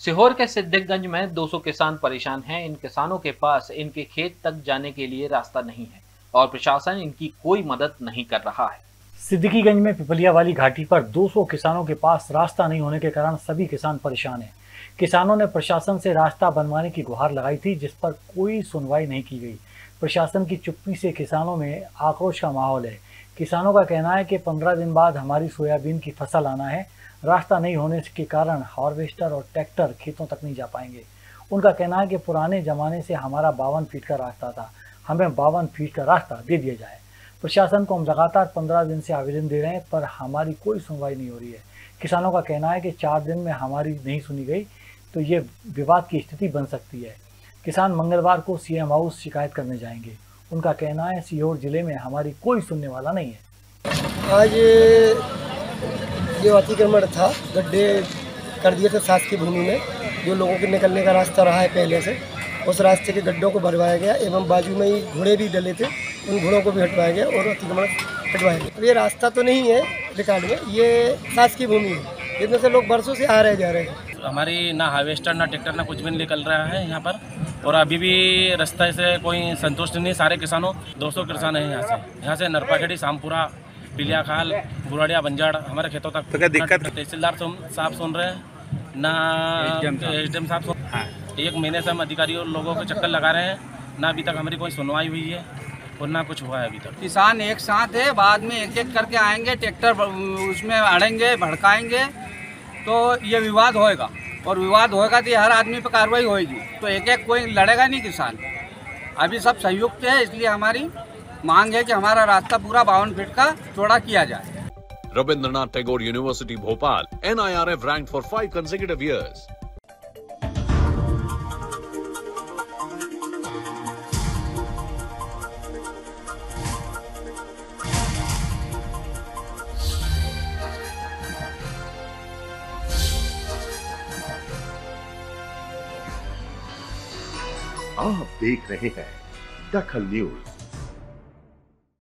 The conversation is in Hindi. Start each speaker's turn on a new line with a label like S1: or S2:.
S1: सीहोर के सिद्दीकगंज में 200 किसान परेशान हैं। इन किसानों के पास इनके खेत तक जाने के लिए रास्ता नहीं है और प्रशासन इनकी कोई मदद नहीं कर रहा है।
S2: सिद्दीकीगंज में पिपलिया वाली घाटी पर 200 किसानों के पास रास्ता नहीं होने के कारण सभी किसान परेशान हैं। किसानों ने प्रशासन से रास्ता बनवाने की गुहार लगाई थी, जिस पर कोई सुनवाई नहीं की गई। प्रशासन की चुप्पी से किसानों में आक्रोश का माहौल है। किसानों का कहना है कि 15 दिन बाद हमारी सोयाबीन की फसल आना है। रास्ता नहीं होने के कारण हार्वेस्टर और ट्रैक्टर खेतों तक नहीं जा पाएंगे। उनका कहना है कि पुराने जमाने से हमारा 52 फीट का रास्ता था, हमें 52 फीट का रास्ता दे दिया जाए। प्रशासन को हम लगातार 15 दिन से आवेदन दे रहे हैं, पर हमारी कोई सुनवाई नहीं हो रही है। किसानों का कहना है कि 4 दिन में हमारी नहीं सुनी गई तो ये विवाद की स्थिति बन सकती है। किसान मंगलवार को सीएम हाउस शिकायत करने जाएंगे। उनका कहना है सीहोर जिले में हमारी कोई सुनने वाला नहीं है।
S3: आज जो अतिक्रमण था, गड्ढे कर दिए थे शासकीय भूमि में, जो लोगों के निकलने का रास्ता रहा है पहले से, उस रास्ते के गड्ढों को भरवाया गया एवं बाजू में ही घोड़े भी डले थे, उन घोड़ों को भी हटवाया गया और अतिक्रमण हटवाया गया। तो ये रास्ता तो नहीं है रिकॉर्ड में, ये शासकीय भूमि है, जिसमें से लोग बरसों से आ रहे जा रहे हैं।
S4: हमारी ना हार्वेस्टर ना ट्रैक्टर ना कुछ भी निकल रहा है यहाँ पर, और अभी भी रास्ते से कोई संतुष्ट नहीं। सारे किसानों 200 किसान हैं यहाँ से नरपाखेड़ी, शामपुरा, पिलिया खाल, बुराड़िया, बंजाड़, हमारे खेतों तक। तो क्या दिक्कत? तहसीलदार साहब सुन रहे हैं ना, एसडीएम साहब सुन। हाँ। 1 महीने से हम अधिकारियों लोगों को चक्कर लगा रहे हैं, ना अभी तक हमारी कोई सुनवाई हुई है और ना कुछ हुआ है अभी तक।
S5: किसान एक साथ है, बाद में एक एक करके आएंगे, ट्रैक्टर उसमें अड़ेंगे, भड़काएंगे तो ये विवाद होएगा, और विवाद होएगा तो हर आदमी पर कार्रवाई होएगी। तो एक एक कोई लड़ेगा नहीं किसान। अभी सब संयुक्त है, इसलिए हमारी मांग है कि हमारा रास्ता पूरा 52 फीट का चौड़ा किया जाए।
S6: Rabindranath Tagore university Bhopal, NIRF ranked for 5 consecutive years.
S7: आप देख रहे हैं दखल न्यूज।